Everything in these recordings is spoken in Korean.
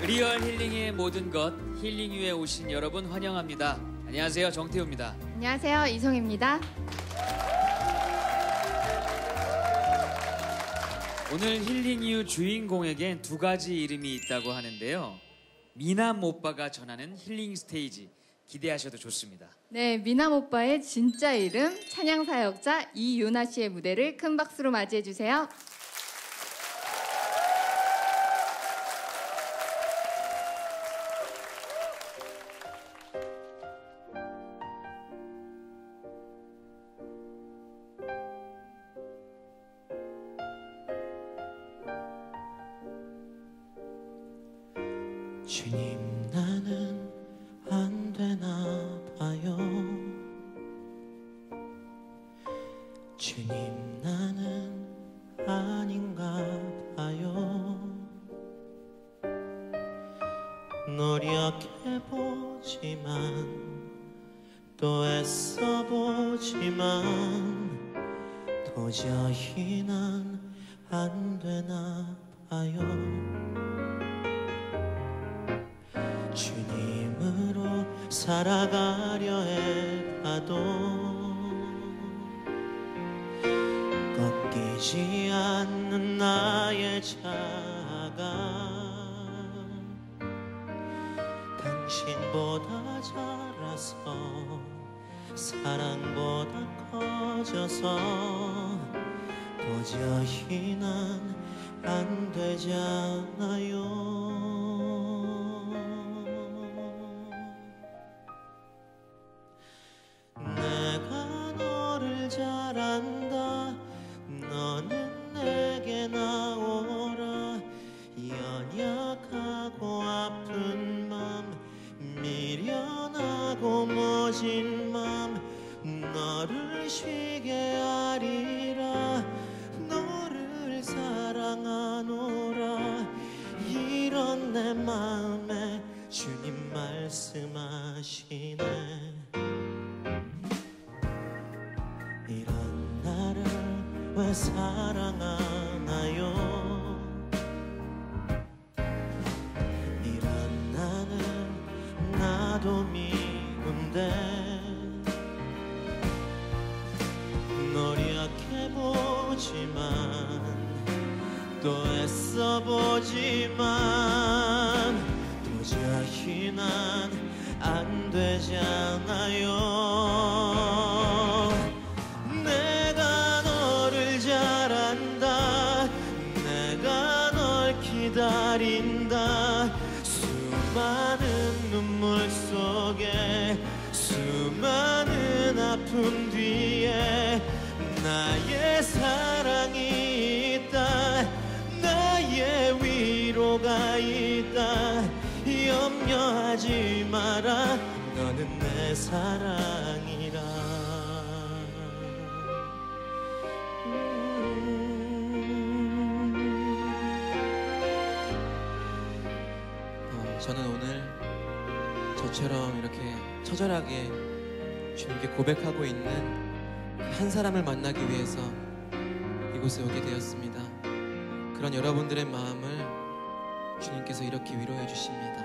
리얼 힐링의 모든 것, 힐링유에 오신 여러분 환영합니다. 안녕하세요, 정태우입니다. 안녕하세요, 이송입니다. 오늘 힐링유 주인공에겐 두 가지 이름이 있다고 하는데요. 미남 오빠가 전하는 힐링 스테이지 기대하셔도 좋습니다. 네, 미남 오빠의 진짜 이름 찬양 사역자 이유나 씨의 무대를 큰 박수로 맞이해 주세요. 주님, 나는 안 되나 봐요. 주님, 나는 아닌가 봐요. 노력해보지만 또 애써보지만 도저히 난 안 되나 봐요. 주님으로 살아가려 해봐도 꺾이지 않는 나의 자아가 당신보다 자라서 사랑보다 커져서 도저히 난 안 되잖아요. 내가 너를 잘 안다. 너는 내게 나오라. 연약하고 아픈 맘, 미련하고 모진 맘, 너를 쉬게 하리라. 너를 사랑하노라. 이런 내 마음에 주님 말씀하시네. 이런 나를 왜 사랑하나요? 이런 나는 나도 미운데 노력해보지만 또 애써보지만 도저히 난 안 되잖아요. 내가 너를 잘 안다. 내가 널 기다린다. 수많은 눈물 속에 수많은 아픔 뒤에 나의 사랑이 있다. 나의 위로가 있다. 염려하지 마라. 너는 내 사랑이라. 저는 오늘 저처럼 이렇게 처절하게 주님께 고백하고 있는 한 사람을 만나기 위해서 이곳에 오게 되었습니다. 그런 여러분들의 마음을 주님께서 이렇게 위로해 주십니다.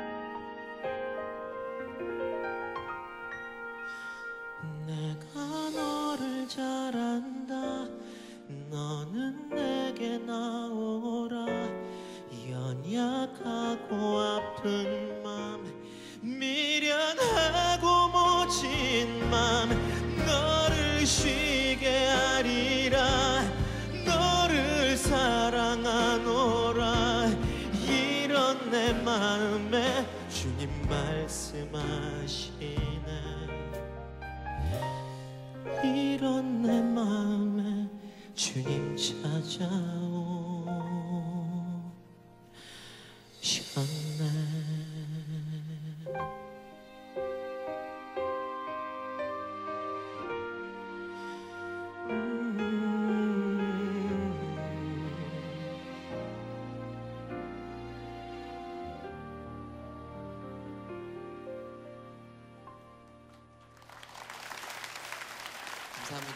내가 너를 잘 안다. 너는 내게 나오라. 연약하고 아픈 맘, 미련하고 모진 맘, 너를 쉬게 하리라. 너를 사랑하노라. 이런 내 마음에 주님 말씀하시네. 이런 내 마음에 주님 찾아오셨네. 감사합니다.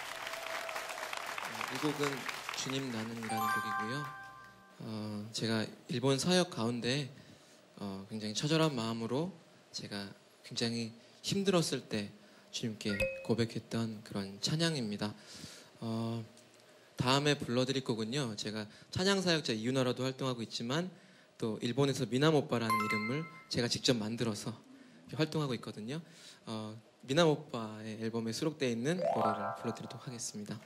이 곡은 주님 나는이라는 곡이고요. 제가 일본 사역 가운데 굉장히 처절한 마음으로 제가 굉장히 힘들었을 때 주님께 고백했던 그런 찬양입니다. 다음에 불러드릴 곡은요, 제가 찬양사역자 이유나라도 활동하고 있지만 또 일본에서 미남 오빠라는 이름을 제가 직접 만들어서 활동하고 있거든요. 미남 오빠의 앨범에 수록되어 있는 노래를 불러드리도록 하겠습니다.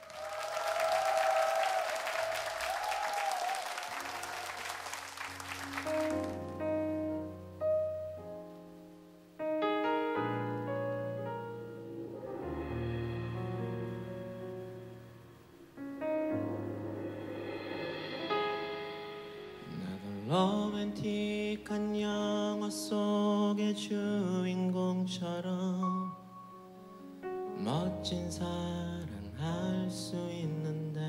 로맨틱한 영화 속의 주인공처럼 멋진 사랑할 수 있는데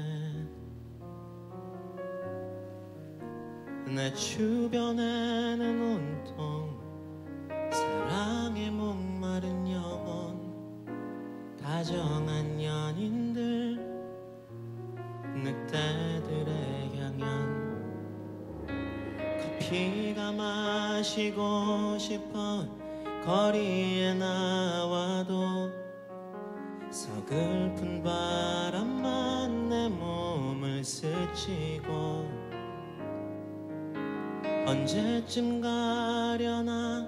내 주변에는 온통 사랑에 목마른 영혼, 다정한 연인들, 늑대들의 향연, 커피가 마시고 싶어 거리에 나와도 서글픈 바람만 내 몸을 스치고 언제쯤 가려나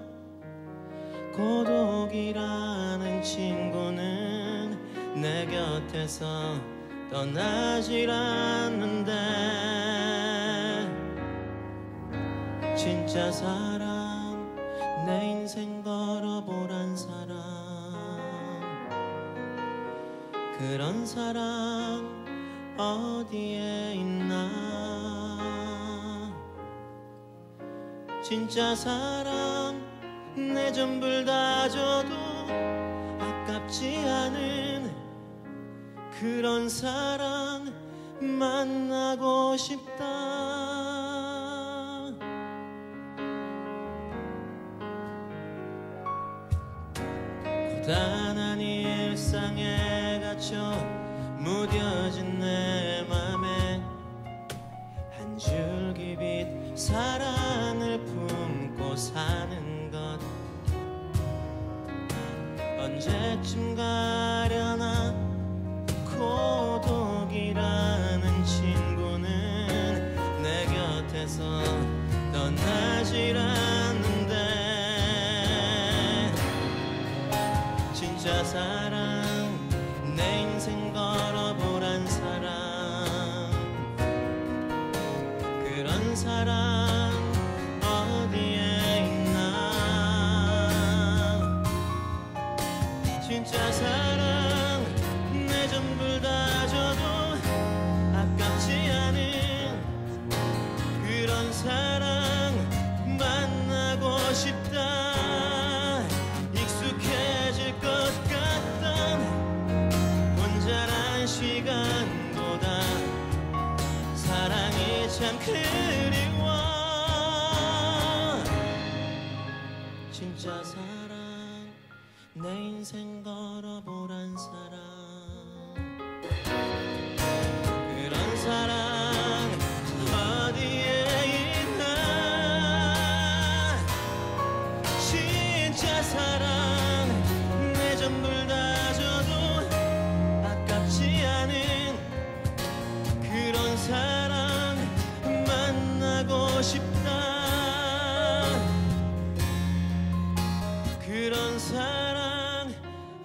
고독이라는 친구는 내 곁에서 떠나질 않는데 진짜 사랑 내 인생 걸어보란 사람 그런 사랑 어디에 있나 진짜 사랑 내 전부를 다 줘도 아깝지 않은 그런 사랑 만나고 싶다 고단한 일상에 갇혀 무뎌진 내 맘에 한 줄기 빛 사랑을 품고 사는 것 언제쯤 가려나 고독이라는 친구는 내 곁에서 떠나질 않는데 진짜 사랑 내 인생 걸어보란 사람 그런 사랑 어디에 있나 진짜 사랑 내 전부를 다 줘도 아깝지 않은 그런 사랑 만나고 싶다 익숙해질 것 같던 혼자란 시간보다 사랑이 참 그리워 진짜 사랑 내 인생 걸어보란 사람 그런 사랑 어디에 있나 진짜 사랑 내 전부를 다 줘도 아깝지 않은 그런 사랑 만나고 싶다 그런 사랑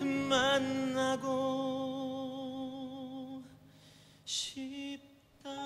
만나고 싶다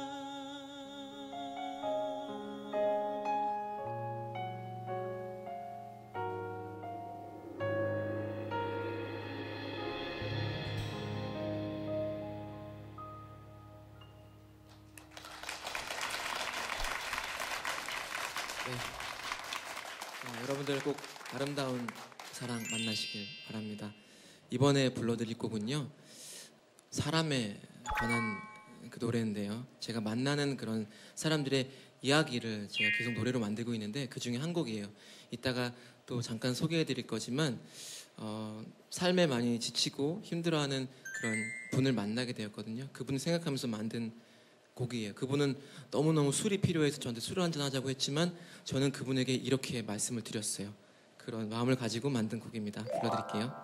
여러분들 꼭 아름다운 사랑 만나시길 바랍니다. 이번에 불러드릴 곡은요, 사람에 관한 그 노래인데요. 제가 만나는 그런 사람들의 이야기를 제가 계속 노래로 만들고 있는데 그 중에 한 곡이에요. 이따가 또 잠깐 소개해드릴 거지만 삶에 많이 지치고 힘들어하는 그런 분을 만나게 되었거든요. 그분을 생각하면서 만든 곡이에요. 그분은 너무너무 술이 필요해서 저한테 술을 한잔 하자고 했지만 저는 그분에게 이렇게 말씀을 드렸어요. 그런 마음을 가지고 만든 곡입니다. 불러드릴게요.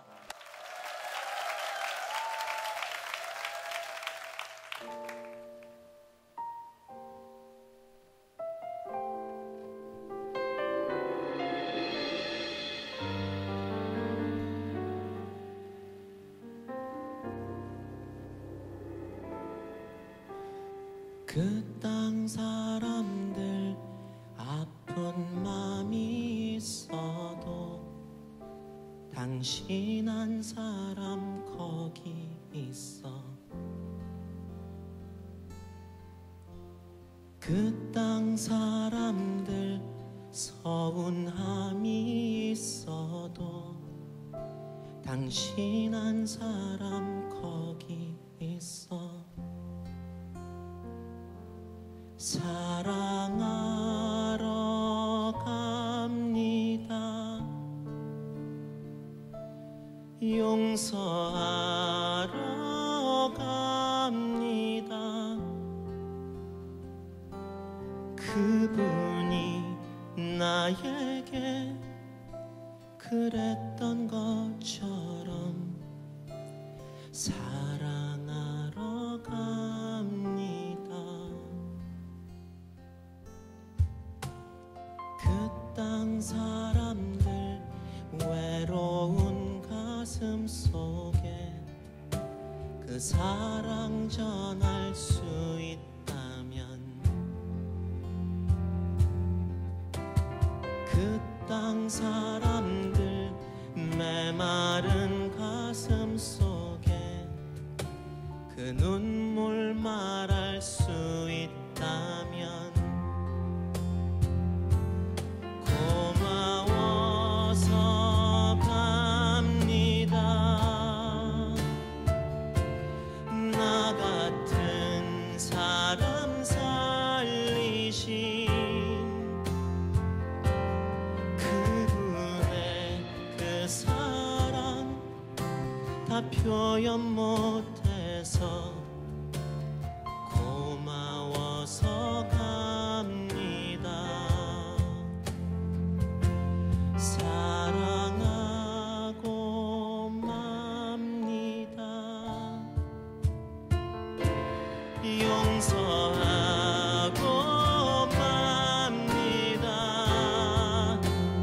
그 땅 사람들 아픈 맘이 있어도 당신 한 사람 거기 있어. 그 땅 사람들 서운함이 있어도 당신 한 사람 거기 있어. 사랑하러 갑니다. 용서하러 갑니다. 그분이 나에게 그랬던 것처럼 사랑하러 갑니다. 그 땅 사람들 외로운 가슴 속에 그 사랑 전할 수 있다면 그 땅 사람들 메마른 가슴 속에 그 눈물 말할 수 있다면 고마워서 갑니다. 나 같은 사람 살리신 그분의 그 사랑 다 표현 못해서 고마워서 갑니다. 사랑하고 맙니다. 용서하고 맙니다.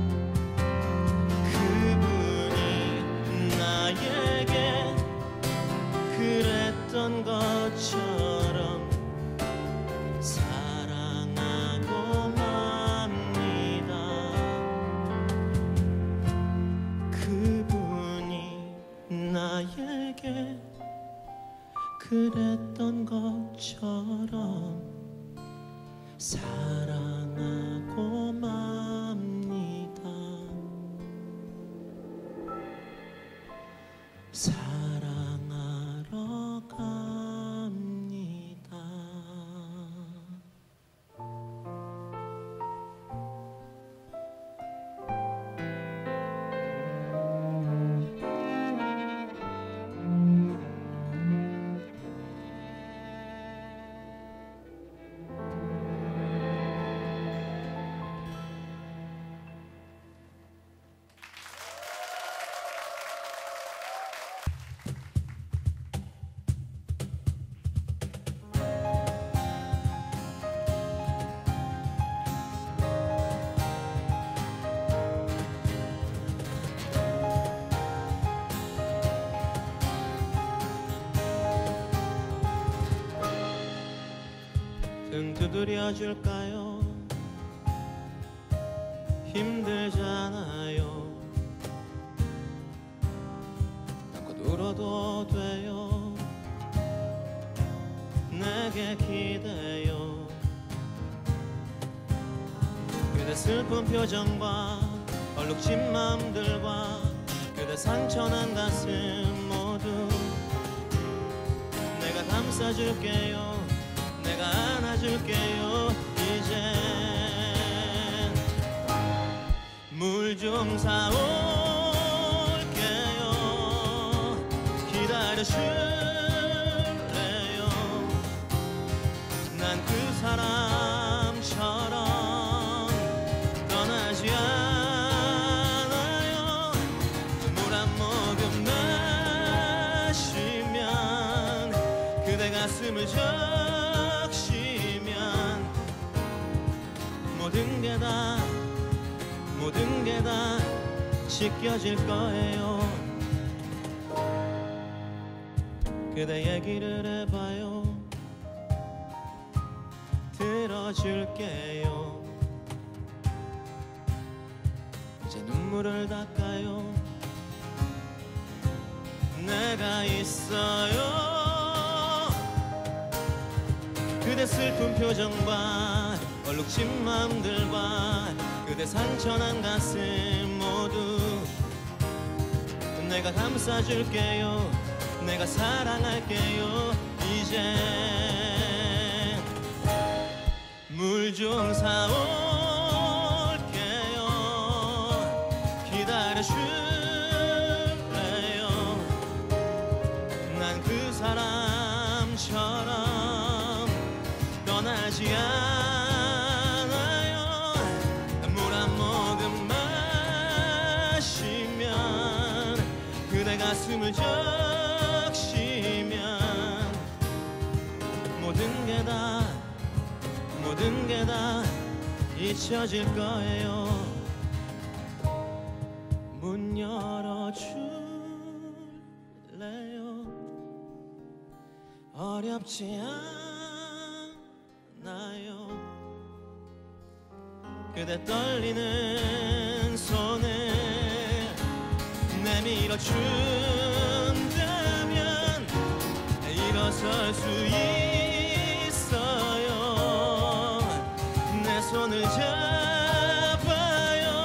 그분이 나에게 그랬던 것처럼 사랑하고 맙니다. 그분이 나에게 그랬던 것처럼 사랑하고 맙니다. 사랑하러 갑니다. 등 두드려줄까요? 힘들잖아요. 꼭 울어도 돼요. 내게 기대요. 그대 슬픈 표정과 얼룩진 맘들과 그대 상처난 가슴 모두 내가 감싸줄게요. 내가 안아줄게요. 이젠 물 좀 사올게요. 기다려줄래요? 내 난 그 사람처럼 떠나지 않아요. 물 한 모금 마시면 그대 가슴을 적시면 모든 게 다 씻겨질 거예요. 그대 얘기를 해봐요. 들어줄게요. 이제 눈물을 닦아요. 내가 있어요. 그대 슬픈 표정과 얼룩진 마음들과 그대 상처난 가슴 모두 내가 감싸줄게요. 내가 사랑할게요. 이제 물 좀 사올게요. 기다려줄래요. 난 그 사람처럼 떠나지 않아요. 물 한 모금 마시면 그대 가슴을 적시면 모든 게 다 잊혀질 거예요. 문 열어줄래요. 어렵지 않아요. 그대 떨리는 손을 내밀어 준다면 일어설 수 있어요. 내 손을 잡아요.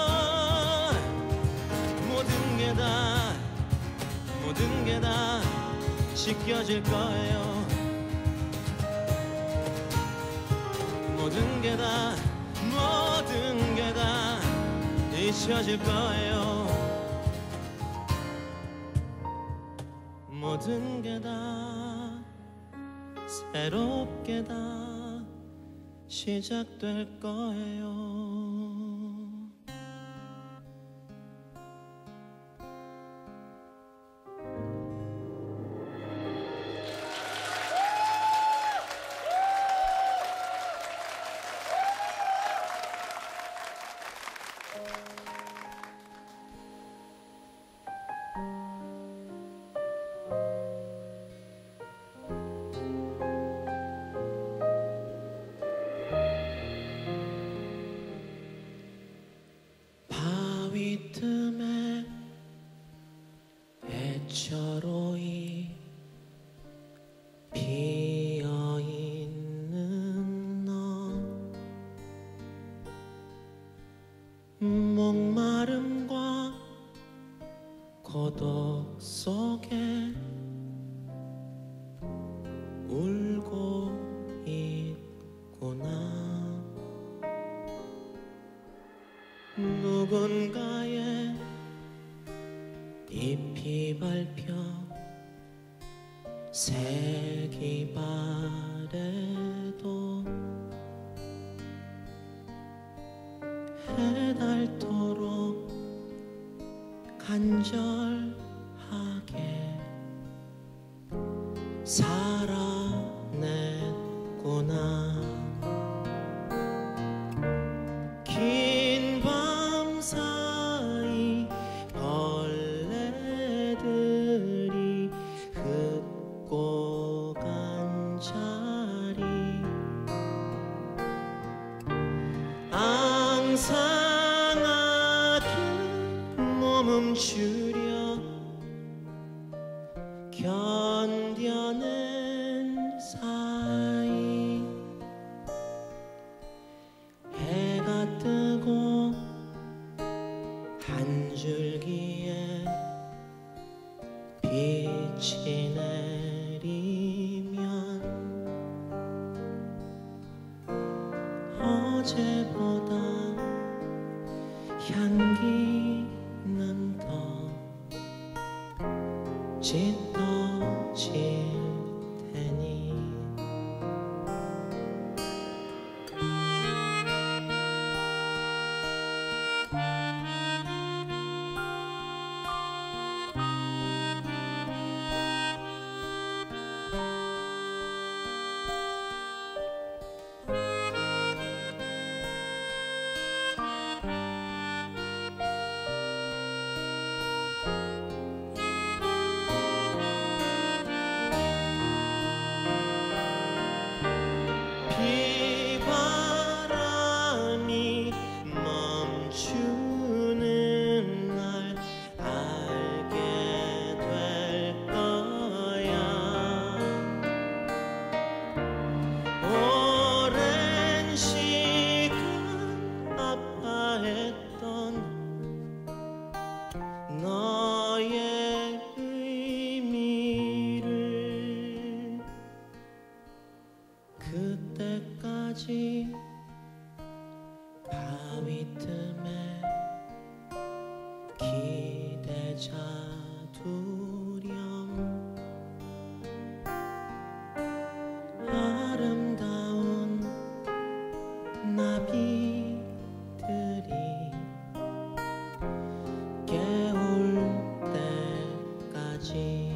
모든 게 다 씻겨질 거예요. 모든 게 다 잊혀질 거예요. 모든 게 다 새롭게 다 시작될 거예요. 바위 틈에 애처로이 피어있는 너 목마름과 고독 속에 울고 있구나. 누군가의 잎이 밟혀 색이 바래도 해닳도록 간절하게 살아냈구나. 긴 밤 사이 벌레들이 흙고 간 자리 앙상하게 몸 멈추려 견뎌낸 사이 해가 뜨고 한 줄기에 빛이 내리면 어제보다 향기는 더 짙어질 테니 때까지 바위 틈에 기대자 두렴 아름다운 나비들이 깨울 때까지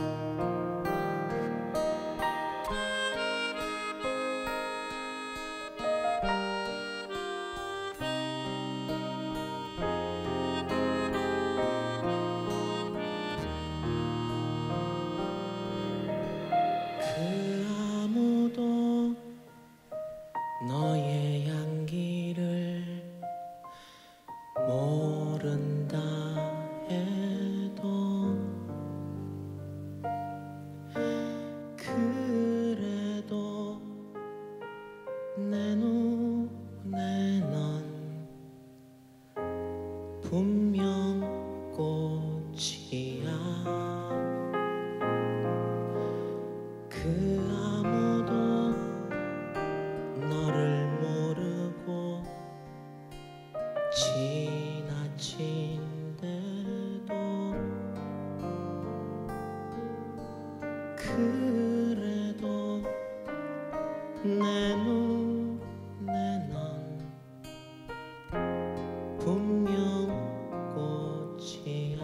그 아무도 너의 향기를 모른다 해도 그래도 내 눈에 넌 분명 꽃이야 그 아무도 너를 모르고 지나친데도 그래도 내 눈에 넌 분명 꽃이야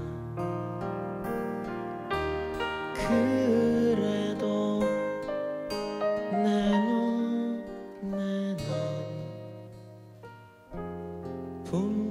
그래도 내 눈에 넌 분명